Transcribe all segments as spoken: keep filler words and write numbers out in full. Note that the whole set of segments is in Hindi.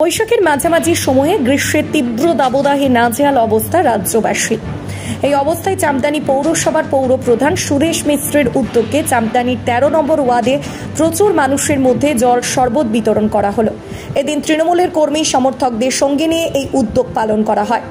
বৈশাখের মাঝামাঝি সময়ে গ্রীষ্মের তীব্র দাবদাহে নাজেহাল অবস্থা রাজ্যবাসী। এই অবস্থায় চামদানি পৌরসভার পৌর প্রধান সুরেশ মিশ্রের উদ্যোগে চামদানির তেরো নম্বর ওয়ার্ডে প্রচুর মানুষের মধ্যে জল শরবত বিতরণ করা হলো। এদিন তৃণমূলের কর্মী সমর্থকদের সঙ্গে নিয়ে এই উদ্যোগ পালন করা হয়।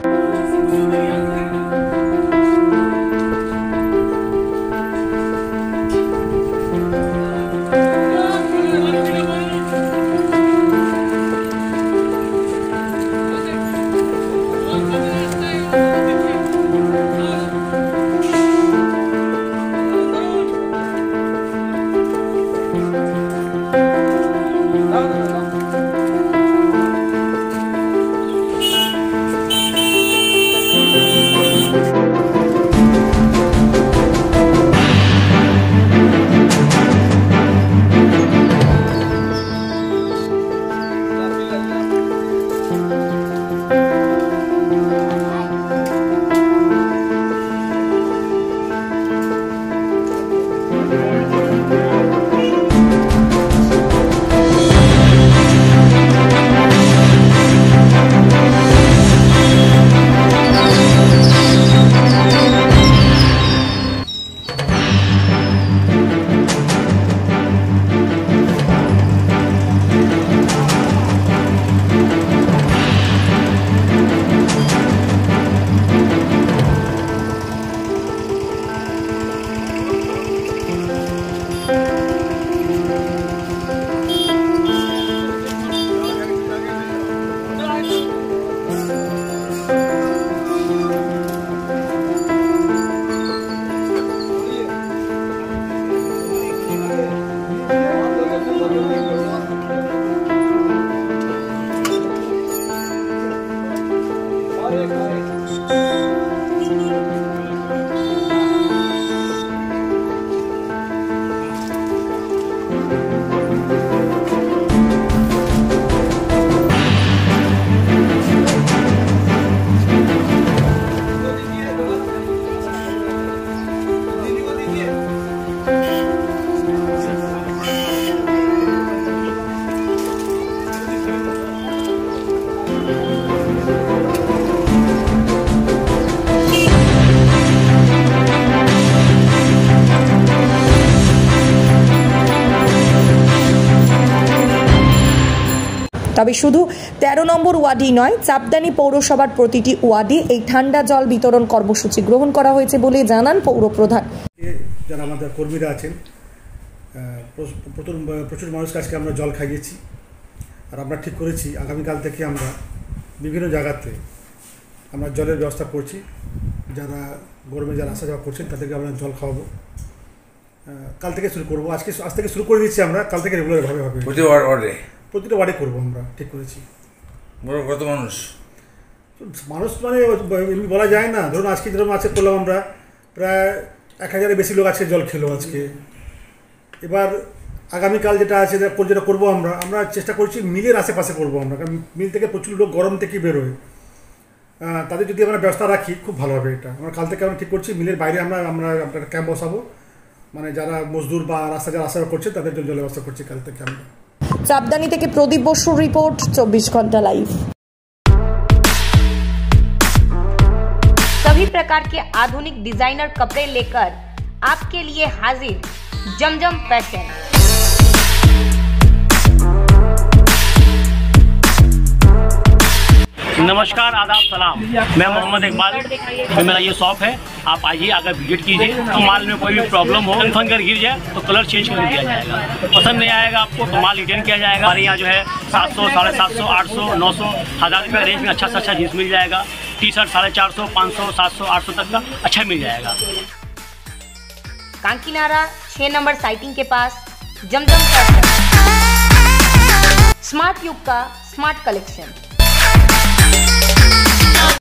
তবে শুধু তেরো নম্বর ওয়ার্ডই নয়, চাপদানি পৌরসভার প্রতিটি ওয়ার্ডে এই ঠান্ডা জল বিতরণ কর্মসূচি গ্রহণ করা হয়েছে বলে জানান পৌর প্রধান। যারা আমাদের কর্মীরা আছেন, প্রচুর প্রচুর মানুষকে আজকে আমরা জল খাইয়েছি। আর আমরা ঠিক করেছি আগামীকাল থেকে আমরা বিভিন্ন জায়গাতে আমরা জলের ব্যবস্থা করছি। যারা গরমে যারা আসা যাওয়া করছেন তাদেরকে আমরা জল খাওয়াবো। কাল থেকে শুরু করবো, আজকে আজ থেকে শুরু করে দিচ্ছি আমরা, কাল থেকে রেগুলারভাবে হবে। প্রতিটা ওয়ার্ডে করবো আমরা, ঠিক করেছি। কত মানুষ মানুষ মানে এমনি বলা যায় না। ধরুন আজকে ধরুন আজকে করলাম আমরা প্রায় এক হাজারের বেশি লোক আজকে জল খেলো আজকে। এবার আগামীকাল যেটা আছে যেটা করবো আমরা আমরা চেষ্টা করছি মিলের আশেপাশে করবো আমরা, কারণ মিল থেকে প্রচুর লোক গরম থেকে বেরোয়। তাদের যদি আমরা ব্যবস্থা রাখি খুব ভালো হবে। এটা আমরা কাল থেকে আমরা ঠিক করছি মিলের বাইরে আমরা আমরা আপনার ক্যাম্প বসাবো, মানে যারা মজদুর বা রাস্তা যারা আসা করছে তাদের জন্য জলের ব্যবস্থা করছি কাল থেকে আমরা। চাপদানি থেকে প্রদীপ বসুর রিপোর্ট, চব্বিশ ঘন্টা लाइव। सभी प्रकार के आधुनिक डिजाइनर कपड़े लेकर आपके लिए हाजिर जमजम फैशन। नमस्कार, आदाब, सलाम। मैं मोहम्मद इकबाल, तो मेरा ये शॉप है। आप आइए, अगर विजिट कीजिए। तो माल में कोई भी प्रॉब्लम हो, कन्फर्म कर गिर जाए तो कलर चेंज कर दिया जाएगा। पसंद नहीं आएगा आपको तो माल रिटर्न किया जाएगा। हमारे यहाँ जो है सात सौ साढ़े सात सौ आठ सौ नौ सौ हज़ार रुपये रेंज में अच्छा से अच्छा जींस मिल जाएगा। टी शर्ट साढ़े चार सौ पाँच सौ सात सौ आठ सौ तक का अच्छा मिल जाएगा। कांकीनारा छः नंबर साइटिंग के पास जमजम फैशन, स्मार्ट युग का स्मार्ट कलेक्शन।